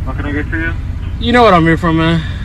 What can I get for you? You know what I'm here for, man.